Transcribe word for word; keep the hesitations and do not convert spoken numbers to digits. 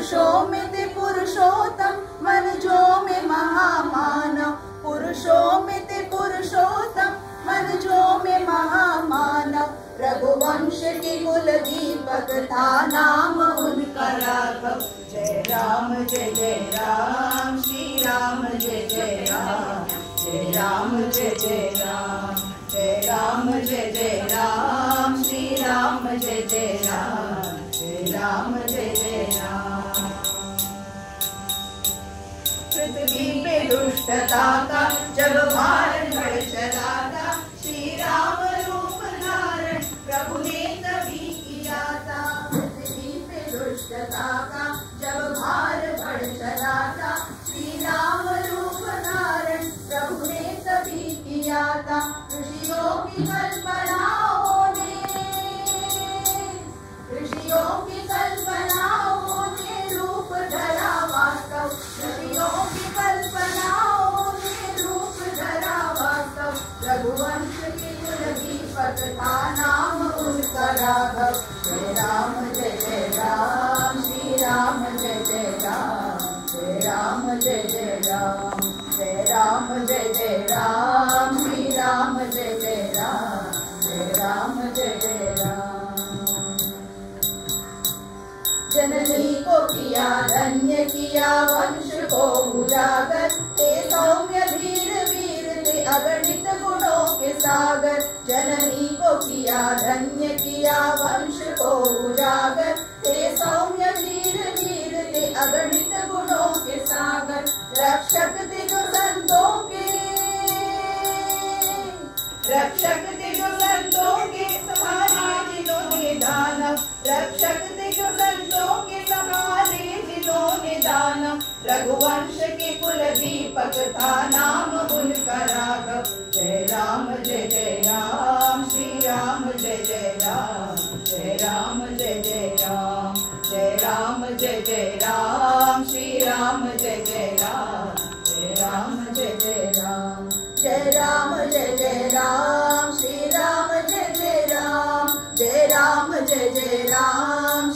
पुरुषों में ते पुरुषोत्तम मन जो में महामानव। पुरुषों में ते पुरुषोत्तम मन जो में महामानव। रघुवंश की कुल दीपक था नाम उनका राघव। जय राम जय जय राम श्री राम जय जय राम। जय राम जय जय राम जय राम जय जय राम श्री राम जय जय राम। जय राम जय जय राम। पृथ्वी पे दुष्टता का जब भार बढ़ चला था, श्री राम रूप धारण प्रभु ने तभी किया था। पृथ्वी पे दुष्टता का जब भार बढ़ चला था, श्री राम रूप धारण प्रभु ने तभी किया था। ऋषियों की कल्पनाओं ने ऋषियों की कल्पनाओं ने रूप धरा वास्तव। ऋषियों की कल्पनाओं ने रूप धरा वास्तव। रघुवंश की कुल दीपक था नाम उनका राघव। जय राम जय जय राम श्री राम जय जय राम। जय राम जय जय राम जय राम जय जय राम श्री राम जय जय राम। जय राम जय जय राम। जननी को किया धन्य किया वंश को उजागर। ते सौम्य धीर वीर ते अगणित गुणों के सागर। जननी को किया धन्य किया वंश को उजागर। ते सौम्य धीर वीर ते अगणित गुणों के सागर। रक्षक थे जो संतों के रक्षक थे जो संतों के संभाले जिन्होंने दानव। रक्षक थे जो संतों के संभाले जिन्होंने दानव। रघुवंश के कुल दीपक था नाम उनका राघव। जय राम जय जय राम श्री राम जय जय राम। जय राम जय जय राम जय राम जय जय राम श्री राम जय जय राम। जय राम जय जय राम जय राम जय जय राम श्री राम जय जय राम। जय राम जय जय राम